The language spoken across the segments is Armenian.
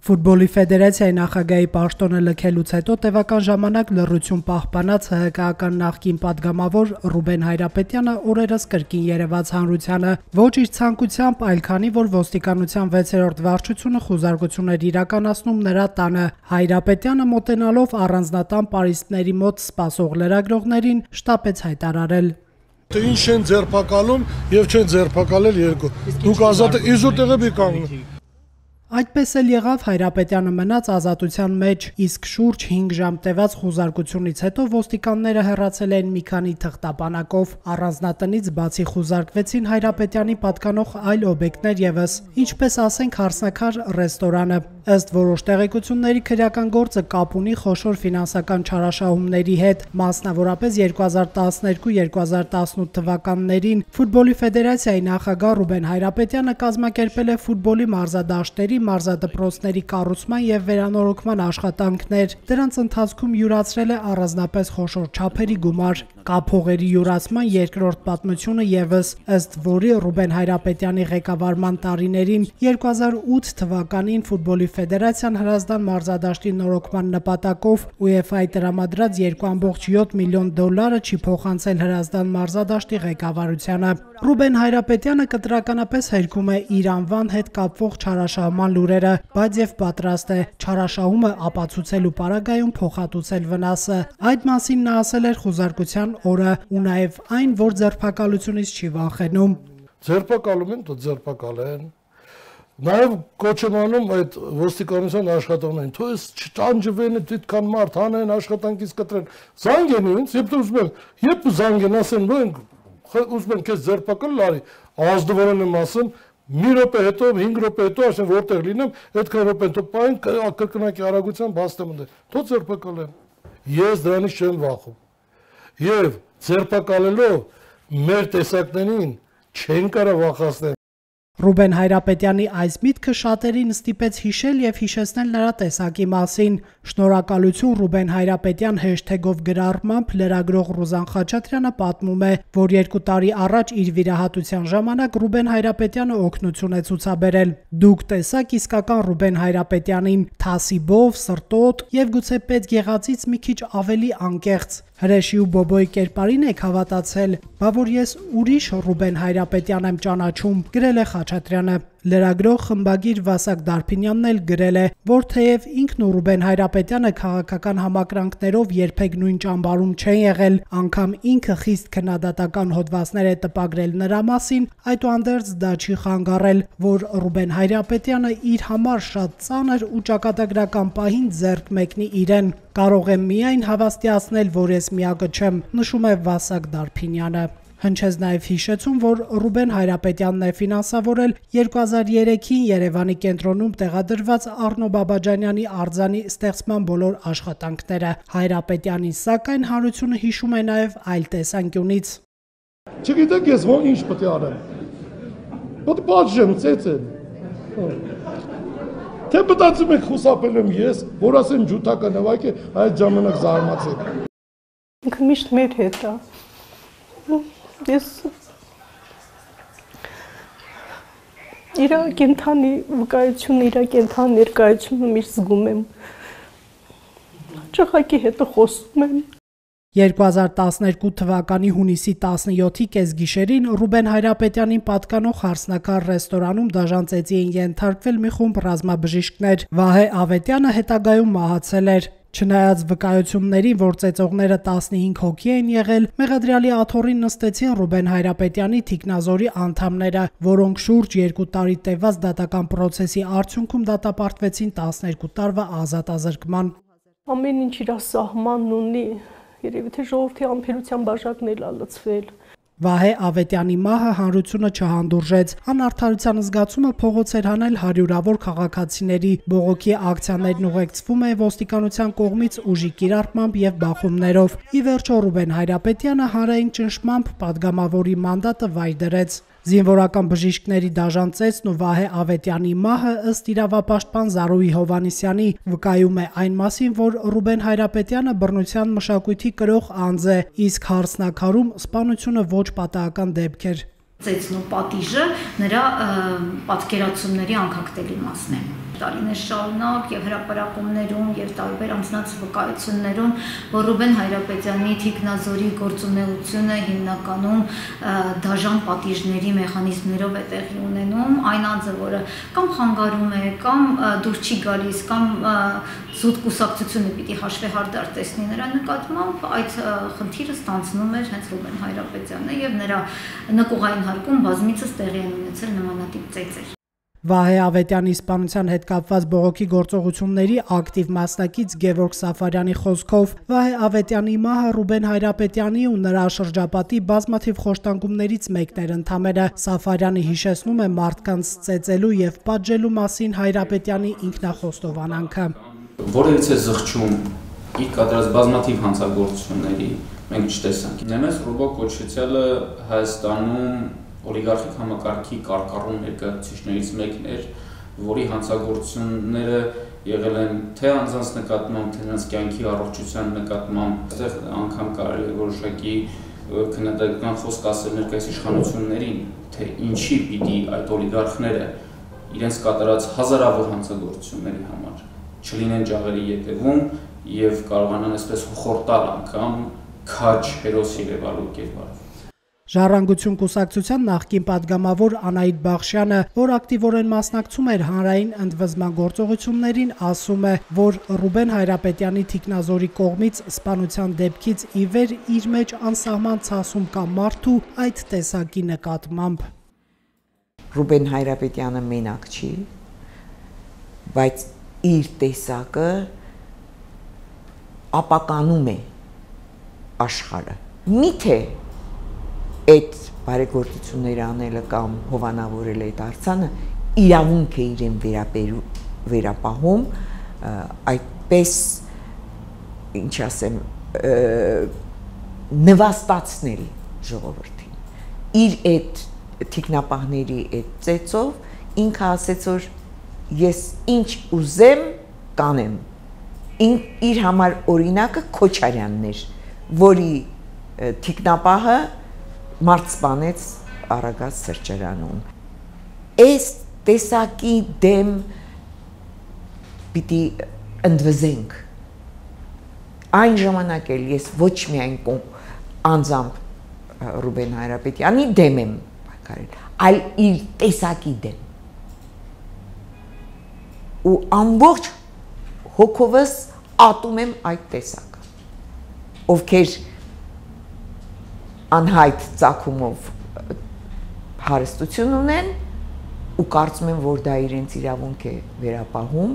Ֆուտբոլի ֆեդերացիայի նախագահի պաշտոնը լքելուց հետո տևական ժամանակ լռություն պահպանած ՀՀԿ-ական նախկին падգամավոր Ռուբեն Հայրապետյանը օրերս կրկին երևաց հանրությանը ոչ իր ցանկությամբ, այլ քանի որ ոստիկանության 6-րդ վարչությունը խուզարկություն էր իրականացնում նրա տանը։ Հայրապետյանը մոտենալով առանձնատան պարիսպների մոտ սպասող լրագրողներին շտապեց հայտարարել. Ինչ են ձերբակալում եւ չեն ձերբակալել երկու։ Դուք ազատ իզուր տեղը մի կանգնեք։ Այդպես էլ եղավ, Հայրապետյանը մնաց ազատության մեջ, իսկ շուրջ 5 ժամ տևած խուզարկությունից հետո ոստիկանները հեռացել են մի քանի թղթապանակով։ Առանձնատնից բացի խուզարկվեցին Հայրապետյանի պատկանող այլ օբյեկտներ ևս, ինչպես ասենք հարսնաքար ռեստորանը։ Ըստ որոշ տեղեկությունների քրեական գործը կապ ունի խոշոր ֆինանսական չարաշահումների հետ, մասնավորապես 2012-2018 թվականներին Ֆուտբոլի ֆեդերացիայի նախագահ Ռուբեն Հայրապետյանը կազմակերպել է ֆուտբոլի մարզադաշտերի, մարզադպրոցների կառուցման եւ վերանորոգման աշխատանքներ։ Դրանց ընթացքում յուրացրել է առանձնապես խոշոր չափերի գումար։ Կափողերի յուրացման երկրորդ պատմությունը ևս, ըստ որի Ռուբեն Հայրապետյանի ղեկավարման տարիներին 2008 թվականին Ֆուտբոլի ֆեդերացիան Հրազդան մարզադաշտի նորոգման նպատակով UEFA-ի տրամադրած 2.7 միլիոն դոլարը չի փոխանցել Հրազդան մարզադաշտի ղեկավարությանը։ Ռուբեն Հայրապետյանը կտրականապես հերքում է իր անվան հետ կապվող չարաշահման լուրերը, բայց եւ պատրաստ է չարաշահումը ապացուցելու պարագայում փոխհատուցել վնասը։ Այդ մասին նա ասել էր խուզարկության օրը ու նաեւ այն, որ ձերբակալությունից չի վախենում։ Ձերբակալում են, դու ձերբակալեն։ Նաև կոչ եմ անում այդ ոստիկանության աշխատողներին, թող էս չտանջվեն, այդքան մարդ հանեն, աշխատանքից կտրեն։ Զանգեն ինձ, երբ դու ուզում ես, երբ զանգեն, ասեն, ուզում են քեզ ձերբակալ, լարի, ազդվորեն եմ ասում, մի րոպե հետո, 5 րոպե հետո, ասեն որտեղ լինեմ, այդքան րոպեն թող պահեն, կրկնակի արագությամբ հաստեմ ընդե, թող ձերբակալեն։ Ես դրանից չեմ վախում։ Եվ ձերբակալելով մեր տեսակներին չեն կարող վախեցնել։ Ռուբեն Հայրապետյանի այս միտքը շատերին ստիպեց հիշել եւ հիշեցնել նրա տեսակի մասին։ Շնորհակալություն Ռուբեն Հայրապետյան հեշթեգով գրառմամբ լրագրող Ռուզան Խաչատրյանը պատմում է, որ 2 տարի առաջ իր վիրահատության ժամանակ Ռուբեն Հայրապետյանը օգնություն է ցուցաբերել։ Դուք տեսաք իսկական Ռուբեն Հայրապետյանին, թասիբով, սրտոտ եւ գուցե պետք եղածից մի քիչ ավելի անկեղծ։ Հրեշի ու բոբոյի կերպարին եք հավատացել, բա որ ես ուրիշ Ռուբեն Հայրապետյան եմ ճանաչում, գրել է Խաչատրյանը։ Լրագրող խմբագիր Վասակ Դարփինյանն էլ գրել է, որ թեև ինքն ու Ռուբեն Հայրապետյանը քաղաքական համակրանքներով երբեք նույն ճամբարում չեն եղել, անգամ ինքը խիստ քննադատական հոդվածներ է տպագրել նրա մասին, այդուհանդերձ դա չի խանգարել, որ Ռուբեն Հայրապետյանը իր համար շատ ծանր ու ճակատագրական պահին ձեռք մեկնի իրեն։ Կարող եմ միայն հավաստիացնել, որ ես միակը չեմ, նշում է Վասակ Դարփինյանը։ Հնչեց նաև հիշեցում, որ Ռուբեն Հայրապետյանն է ֆինանսավորել 2003-ին Երևանի կենտրոնում տեղադրված Առնո Բաբաջանյանի արձանի ստեղծման բոլոր աշխատանքները։ Հայրապետյանին սակայն հանրությունը հիշում է նաև այլ տեսանկյունից։ Չգիտեք ես ո՞ն ինչ պետք է անեմ։ Պետք է բաժեմ ծեծեմ։ Թե մտածում եք խուսափել եմ ես, որ ասեմ ջութակը նվագե, այդ ժամանակ զարմացեք։ Ինքը միշտ մեր հետ է։ Ես իր կենթանի վկայությունը, իր կենթան ներկայությունը միշտ զգում եմ։ Ճղակի հետ խոսում եմ։ 2012 թվականի հունիսի 17-ի կեսգիշերին Ռուբեն Հայրապետյանին պատկանող հարսնաքար ռեստորանում դաժան ծեծի էին ենթարկվել մի խումբ ռազմաբժիշկներ։ Վահե Ավետյանը հետագայում մահացել էր։ Չնայած վկայություններին, որ ծեծողները 15 հոգի են եղել, մեղադրյալի աթոռին նստեցին Ռուբեն Հայրապետյանի թիկնազորի անդամները, որոնք շուրջ 2 տարի տևած դատական պրոցեսի արդյունքում դատապարտվեցին 12 տարվա ազատազրկման։ Ամեն ինչ իր սահմանն ունի, երևի թե ժողովրդի ամփերության բաժակն էլ լցվել։ Վահե Ավետյանի մահը հանրությունը չհանդուրժեց, անարդարության զգացումը փողոց էր հանել հարյուրավոր քաղաքացիների, բողոքի ակցիաներն ուղեկցվում է ոստիկանության կողմից ուժի կիրառմամբ եւ բախումներով։ Ի վերջո Ռուբեն Հայրապետյանը հանրային ճնշմամբ падգամավորի մանդատը վայր դրեց։ Զինվորական բժիշկների դաժան ծեծն ու Վահե Ավետյանի մահը ըստ իրավապաշտպան Զարուհի Հովհաննիսյանի վկայում է այն մասին, որ Ռուբեն Հայրապետյանը բռնության մշակույթի կրող անձ է, իսկ հարսնաքարում սպանությունը ոչ պատահական դեպք էր։ Ծեծն ու պատիժը նրա պատկերացումների անկախտելի մասն է։ տարիներ շարունակ եւ հրապարակումներում եւ տարբեր անձնած վկայություններում, որ Ռուբեն Հայրապետյանի թիկնազորի գործունեությունը հիմնականում դաժան պատիժների մեխանիզմներով է տեղի ունենում, այն անձը, որը կամ խանգարում է, կամ դուր չի գալիս, կամ զուտ կուսակցությունը պիտի հաշվեհարդար տեսնի նրա նկատմամբ, այդ խնդիրը ստանձնում էր հենց Ռուբեն Հայրապետյանը եւ նրա նկուղային հարկում բազմիցս տեղի են ունեցել նմանատիպ ծեծեր։ Վահե Ավետյանի սպանության հետ կապված բողոքի գործողությունների ակտիվ մասնակից Գևորգ Սաֆարյանի խոսքով Վահե Ավետյանի մահը Ռուբեն Հայրապետյանի ու նրա շրջապատի բազմաթիվ խոշտանգումներից մեկն էր ընդամենը։ Սաֆարյանը հիշեցնում է մարդկանց ծեծելու եւ պատժելու մասին Հայրապետյանի ինքնախոստովանանքը։ Որևիցե զղջում իր կատարած բազմաթիվ հանցագործությունների մենք չտեսանք։ Նեմես Ռուբո կոչեցյալը Հայաստանում օլիգարխիկ համակարգի կարկառուն ներկայացուցիչներից մեկն էր, որի հանցագործությունները եղել են թե անձանց նկատմամբ, թե նրանց կյանքի առողջության նկատմամբ, այստեղ անգամ կարելի է որոշակի քննադատական խոսք ասել ներկայիս իշխանություններին, թե ինչի պիտի այդ օլիգարխները իրենց կատարած հազարավոր հանցագործությունների համար չլինեն ջահերի ետևում եւ կարողանան այսպես խորտալ անգամ քաջ հերոս երևալու կերպարով։ Ժառանգություն կուսակցության նախկին падգամավոր Անահիտ Բախշյանը, որ ակտիվորեն մասնակցում էր հանրային ընդվզման գործողություններին, ասում է, որ Ռուբեն Հայրապետյանի թիկնազորի կողմից սպանության դեպքից ի վեր իր մեջ անսահման ցասում կա մարդու այդ տեսակի նկատմամբ։ Ռուբեն Հայրապետյանը մենակ չի, բայց իր տեսակը ապականում է աշխարհը։ Միթե այդ բարեգործությունները անելը կամ հովանավորել այդ արձանը իրավունք է իրեն վերապահում, այդպես ինչ ասեմ նվաստացնել ժողովրդին։ Իր այդ թիկնապահների այդ ծեծով ինքը ասեց, որ ես ինչ ուզեմ կանեմ։ Իր համար օրինակը Քոչարյանն էր, որի թիկնապահը մարդ սպանեց Արագած սրճարանում։ Այս տեսակի դեմ պիտի ընդվզենք։ Այն ժամանակ էլ ես ոչ միայն անձամբ Ռուբեն Հայրապետյանի դեմ եմ պայքարել, այլ իր տեսակի դեմ։ Ու ամբողջ հոգովս ատում եմ այդ տեսակը, ովքեր անհայտ ծագումով հարստություն ունեն ու կարծում եմ, որ դա իրենց իրավունք է վերապահում,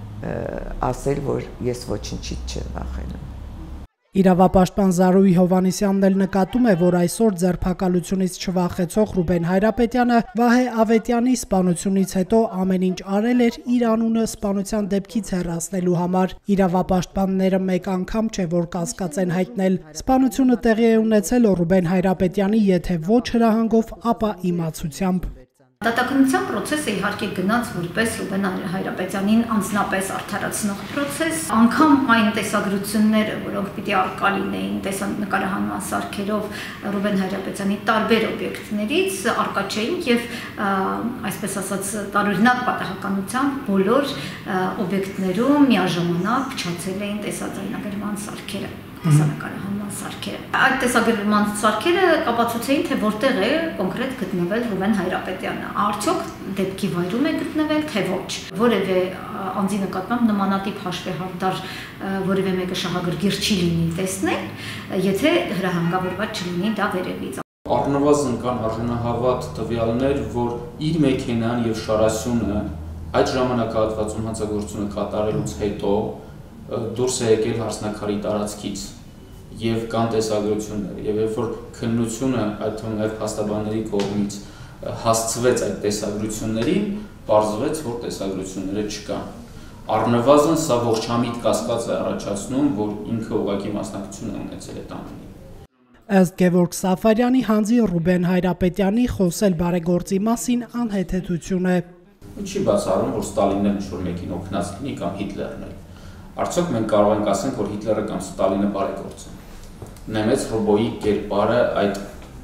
ասել, որ ես ոչինչից չեմ վախենում։ Իրավապաշտպան Զարուհի Հովհաննիսյանն էլ նկատում է, որ այսօր ձերբակալությունից չվախեցող Ռուբեն Հայրապետյանը Վահե Ավետյանի սպանությունից հետո ամեն ինչ արել էր իր անունը սպանության դեպքից հեռացնելու համար։ Իրավապաշտպանները մեկ անգամ չէ, որ կասկած են հայտնել։ Սպանությունը տեղի է ունեցել Ռուբեն Հայրապետյանի եթե ոչ հրահանգով, ապա իմացությամբ։ Դատականության process-ը իհարկե գնաց որպես Ռուբեն Հայրապետյանին անձնապես արդարացնող process, անգամ այն տեսագրությունները, որոնք պիտի արկա լինեին տեսանկարահանման սարքերով Ռուբեն Հայրապետյանի տարբեր օբյեկտներից արկա չէին եւ այսպես ասած տարօրինակ պատահականությամբ բոլոր օբյեկտներում միաժամանակ փչացել էին տեսաձայնագրման սարքերը։ Տեսանկարահանման սարքերը։ Այդ տեսագրման սարքերը կապացուցեին, թե որտեղ է կոնկրետ գտնվել Ռուբեն Հայրապետյանը։ Արդյոք դեպքի վայրում է գտնվել, թե ոչ։ Որևէ անձի նկատմամբ նմանատիպ հաշվեհարդար որևէ մեկը շահագրգիռ չի լինի տեսնել, եթե հրահանգավորված չլինի դա վերևից։ Առնվազն կան արժանահավատ տվյալներ, որ իր մեքենան եւ շարասյունը այդ ժամանակահատվածում հանցագործությունը կատարելուց հետո դուրս է եկել Հարսնակարի տարածքից եւ կան տեսագրություններ եւ երբ որ քննությունը այդ թվում նաեւ փաստաբանների կողմից հասցվեց այդ տեսագրություններին, պարզվեց, որ տեսագրությունները չկան։ Առնվազն սա ողջամիտ կասկած է առաջացնում, որ ինքը ուղղակի մասնակցություն է ունեցել այդ ամենին։ Ըստ Գևորգ Սաֆարյանի հանձի Ռուբեն Հայրապետյանի խոսել բարեգործի մասին անհեթեթություն է։ Ինչի բացառում, որ Ստալինն էլ ինչ-որ մեկին օգնած լինի կամ Հիտլերն էլ։ Արդյոք մենք կարող ենք ասենք, որ Հիտլերը կամ Ստալինը բարեգործ են։ Նեմեց Ռուբոյի կերպարը այդ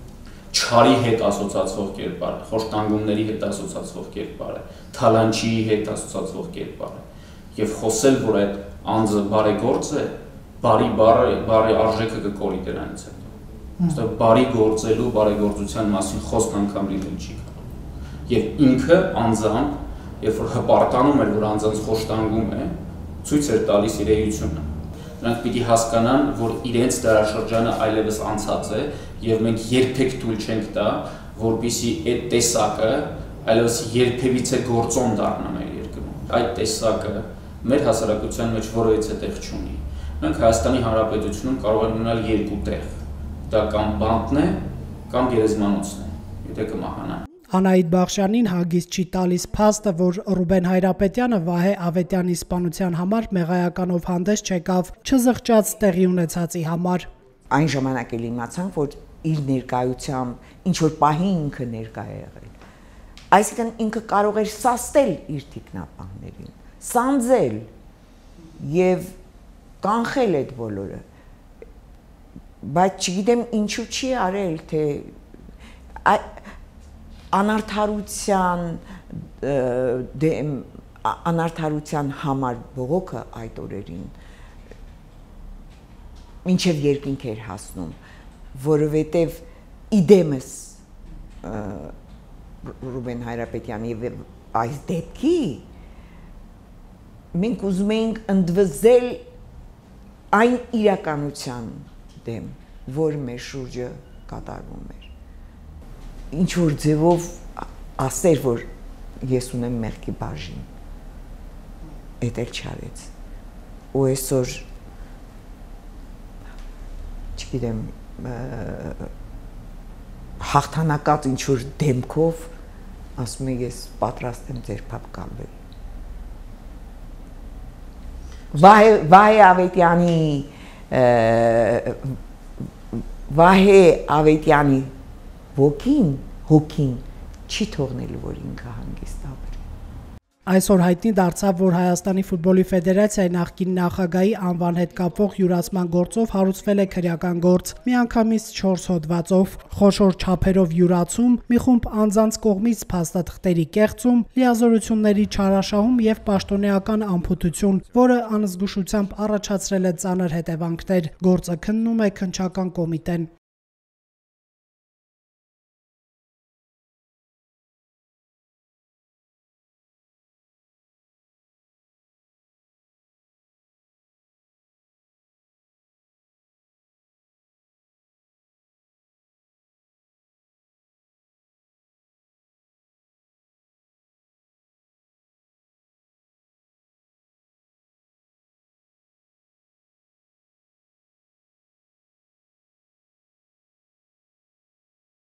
չարի հետ ասոցացվող կերպար է, խոշտանգումների հետ ասոցացվող կերպար է, թալանչիի հետ ասոցացվող կերպար է։ Եվ խոսել, որ այդ անձը բարեգործ է, բարի արժեքը կկորի դրանից հետո։ Ոստեղ բարի գործելու, բարեգործության մասին խոսք անգամ լինել չի կարող։ Եվ ինքը անձամբ, երբ որ հպարտանում էր, որ անձանց խոշտանգում է, ցույց էր տալիս իր էությունը։ Նրանք պիտի հասկանան, որ իրենց դարաշրջանը այլևս անցած է, եւ մենք երբեք թույլ չենք տա, որպեսզի այդ տեսակը այլևս երբևիցե գործոն դառնա մեր երկրում։ Այդ տեսակը մեր հասարակության մեջ որևիցե տեղ չունի։ Մենք Հայաստանի Հանրապետությունում կարող ենք ունենալ երկու տեղ։ Դա կամ բանտն է, կամ գերեզմանոցն է, եթե կմահանա։ Անահիտ Բախշյանին հագիստ չի տալիս փաստը, որ Ռուբեն Հայրապետյանը Վահե Ավետյանի սպանության համար մեղայականով հանդես չեկավ չզղջաց տեղի ունեցածի համար։ Այն ժամանակ էլ իմացանք, որ իր ներկայությամբ ինչ որ պահի ինքը ներկա է եղել։ Այսինքն ինքը կարող էր սաստել իր թիկնապահներին, սանձել եւ կանխել այդ բոլորը։ Բայց չգիտեմ ինչու չի արել, թե անարդարության համար բողոքը այդ օրերին մինչև երկինք էր հասնում, որովհետև իդեմս Ռուբեն Հայրապետյանի այս դեպքի մենք ուզում էինք ընդվզել այն իրականության դեմ, որ մեր շուրջը կատարվում էր։ Ինչ որ ձևով ասեր, որ ես ունեմ մեղքի բաժին, էդ էլ չարեց։ Ու այսօր, չգիտեմ, հաղթանակած ինչ որ դեմքով, ասում է ես պատրաստ եմ ձեր փապ կալվել։ Վահե Ավետյանի հոգին չի թողնելու, որ ինքը հանգիստ ապրի։ Այսօր հայտնի դարձավ, որ Հայաստանի ֆուտբոլի ֆեդերացիայի նախկին նախագահի անվան հետ կապող յուրացման գործով հարուցվել է քրեական գործ, միանգամից 4 հոդվածով, խոշոր չափերով յուրացում, մի խումբ անձանց կողմից փաստաթղթերի կեղծում, լիազորությունների չարաշահում եւ պաշտոնեական անփութություն, որը անզգուշությամբ առաջացրել է ծանր հետևանքներ, գործը քննում է քննչական կոմիտեն։